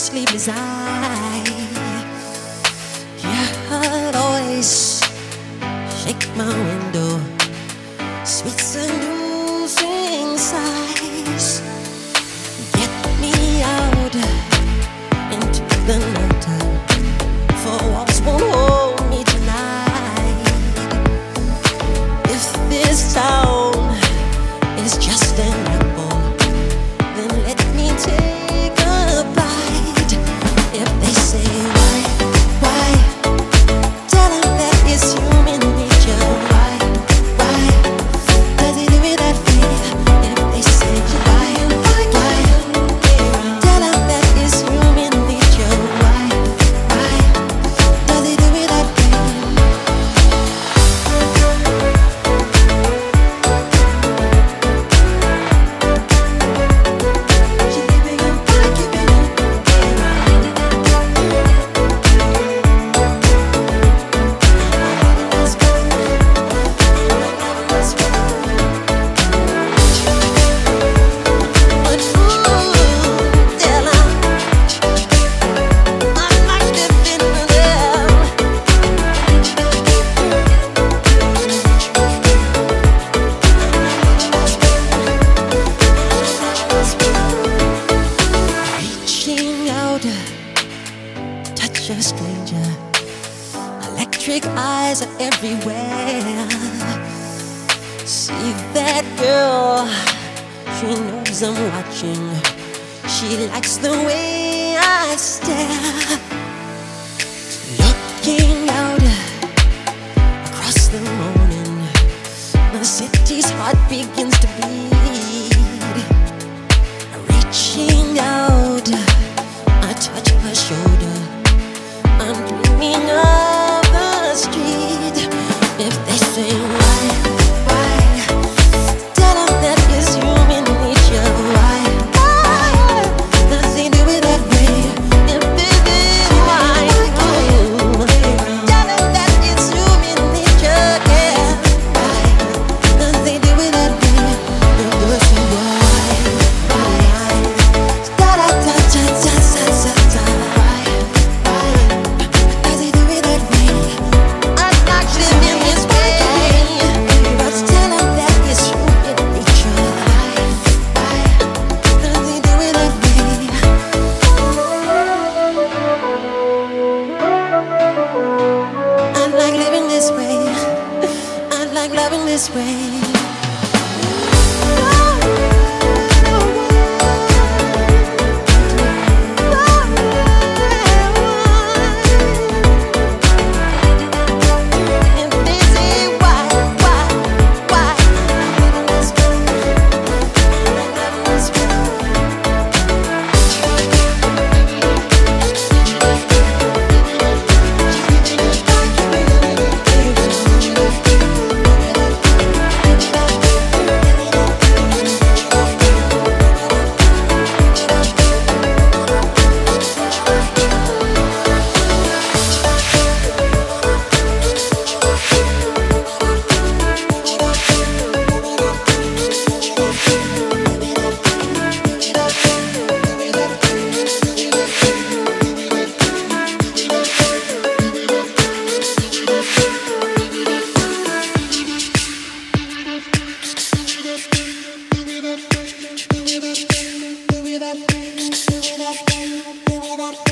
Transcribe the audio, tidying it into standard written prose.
sleepless eye. Your heart always shake my window, sweet seducing sighs. Get me out into the night, for walls won't hold me tonight. If this town is just an apple, then let me take a bite. If they say why, tell them that it's human nature. Why does it do it that way? If they say why, tell them that it's human nature. Why does it do it that way? Touch a stranger, electric eyes are everywhere. See that girl, she knows I'm watching. She likes the way I stare. Looking out across the morning, the city's heart begins to beat. Reaching out, I touch her shoulder. I'm dreaming of the street. If they say why, tell them that it's human nature. Why does they do it that way? If this is why, tell them that it's human nature. Yeah, why does they do it that way? If they say why, da da da da da da da. Loving this way. Give me that.